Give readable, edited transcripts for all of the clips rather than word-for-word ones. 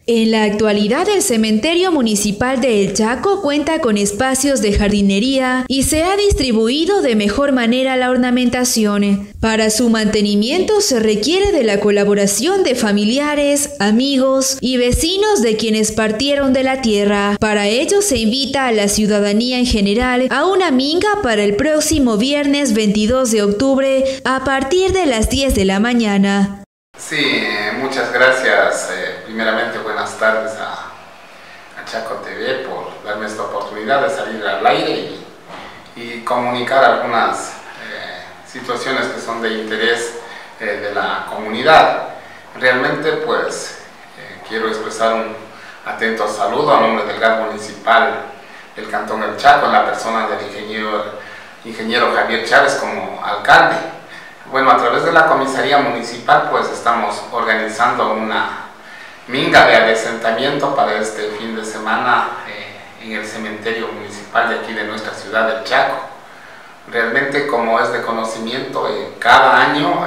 En la actualidad, el cementerio municipal de El Chaco cuenta con espacios de jardinería y se ha distribuido de mejor manera la ornamentación. Para su mantenimiento se requiere de la colaboración de familiares, amigos y vecinos de quienes partieron de la tierra. Para ello se invita a la ciudadanía en general a una minga para el próximo viernes 22 de octubre a partir de las 10 de la mañana. Sí, muchas gracias. Primeramente, buenas tardes a Chaco TV por darme esta oportunidad de salir al aire y comunicar algunas situaciones que son de interés de la comunidad. Realmente, pues, quiero expresar un atento saludo a nombre del GAT municipal del Cantón El Chaco, en la persona del ingeniero Javier Chávez como alcalde. Bueno, a través de la comisaría municipal pues estamos organizando una minga de adesentamiento para este fin de semana en el cementerio municipal de aquí de nuestra ciudad del Chaco. Realmente, como es de conocimiento, cada año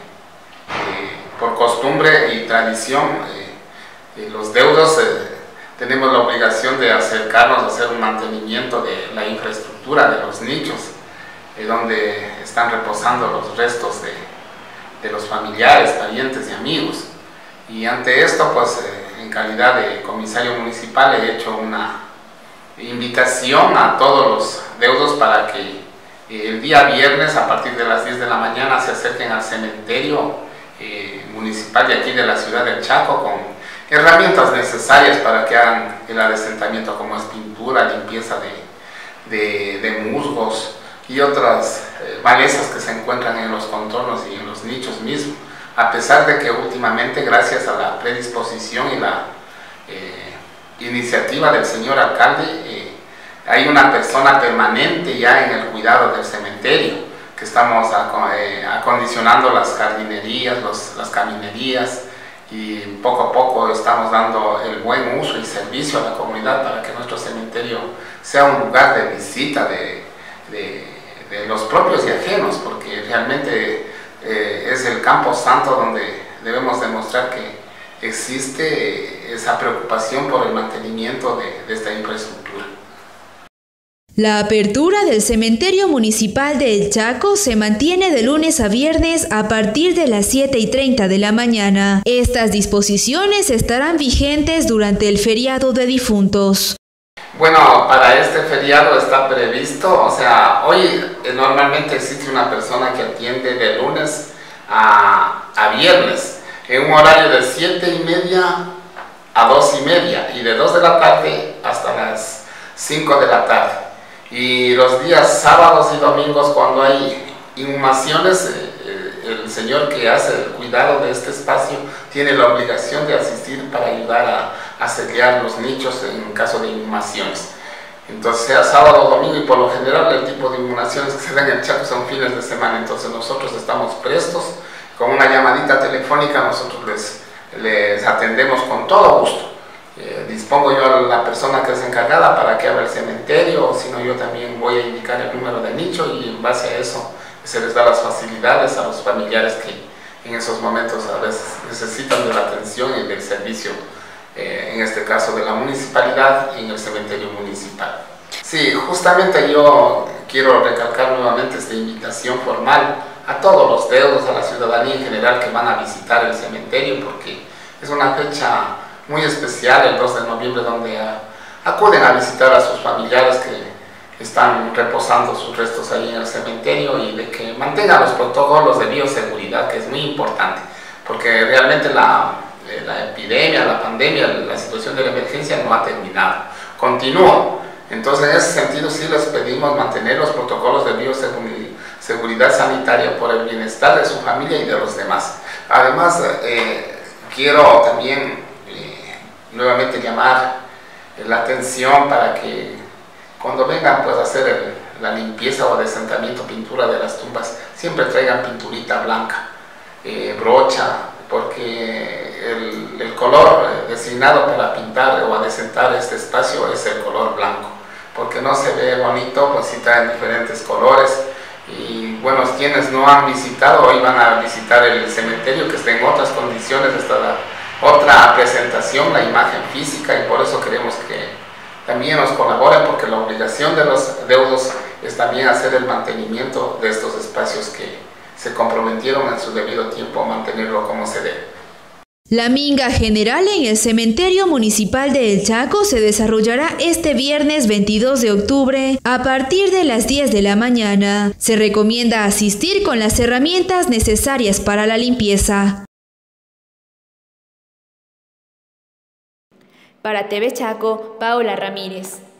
por costumbre y tradición los deudos tenemos la obligación de acercarnos a hacer un mantenimiento de la infraestructura de los nichos donde están reposando los restos de los familiares, parientes y amigos. Y ante esto, pues en calidad de comisario municipal he hecho una invitación a todos los deudos para que el día viernes a partir de las 10 de la mañana se acerquen al cementerio municipal de aquí de la ciudad del Chaco con herramientas necesarias para que hagan el adesentamiento, como es pintura, limpieza de musgos y otras malezas que se encuentran en los contornos y en los nichos mismos, a pesar de que últimamente, gracias a la predisposición y la iniciativa del señor alcalde, hay una persona permanente ya en el cuidado del cementerio, que estamos acondicionando las jardinerías, las caminerías, y poco a poco estamos dando el buen uso y servicio a la comunidad para que nuestro cementerio sea un lugar de visita de los propios y ajenos, porque realmente es el campo santo donde debemos demostrar que existe esa preocupación por el mantenimiento de esta infraestructura. La apertura del cementerio municipal de El Chaco se mantiene de lunes a viernes a partir de las 7:30 de la mañana. Estas disposiciones estarán vigentes durante el feriado de difuntos. Bueno, para este feriado está previsto, o sea, hoy normalmente existe una persona que atiende de lunes a viernes en un horario de 7:30 a 2:30 y de 2 de la tarde hasta las 5 de la tarde. Y los días sábados y domingos, cuando hay inhumaciones, el señor que hace el cuidado de este espacio tiene la obligación de asistir para ayudar a sellar los nichos en caso de inhumaciones. Entonces, sea sábado o domingo, y por lo general el tipo de inhumaciones que se dan en el Chaco son fines de semana. Entonces nosotros estamos prestos, con una llamadita telefónica nosotros les atendemos con todo gusto. Dispongo yo a la persona que es encargada para que abra el cementerio, o si no, yo también voy a indicar el número de nicho, y en base a eso se les da las facilidades a los familiares que en esos momentos a veces necesitan de la atención y del servicio, en este caso de la municipalidad y en el cementerio municipal. Sí, justamente yo quiero recalcar nuevamente esta invitación formal a todos los deudos, a la ciudadanía en general que van a visitar el cementerio, porque es una fecha muy especial, el 2 de noviembre, donde acuden a visitar a sus familiares que están reposando sus restos ahí en el cementerio, y de que mantengan los protocolos de bioseguridad, que es muy importante, porque realmente la epidemia, la pandemia, la situación de la emergencia no ha terminado, continúa. Entonces, en ese sentido sí les pedimos mantener los protocolos de bioseguridad sanitaria por el bienestar de su familia y de los demás. Además, quiero también nuevamente llamar la atención para que cuando vengan pues a hacer la limpieza o adesentamiento, pintura de las tumbas, siempre traigan pinturita blanca, brocha, porque el color designado para pintar o adecentar este espacio es el color blanco, porque no se ve bonito, pues si traen diferentes colores. Y bueno, quienes no han visitado, hoy van a visitar el cementerio, que está en otras condiciones, está otra presentación, la imagen física, y por eso queremos que también nos colaboren, porque la obligación de los deudos es también hacer el mantenimiento de estos espacios que se comprometieron en su debido tiempo a mantenerlo como se debe. La minga general en el Cementerio Municipal de El Chaco se desarrollará este viernes 22 de octubre a partir de las 10 de la mañana. Se recomienda asistir con las herramientas necesarias para la limpieza. Para TV Chaco, Paola Ramírez.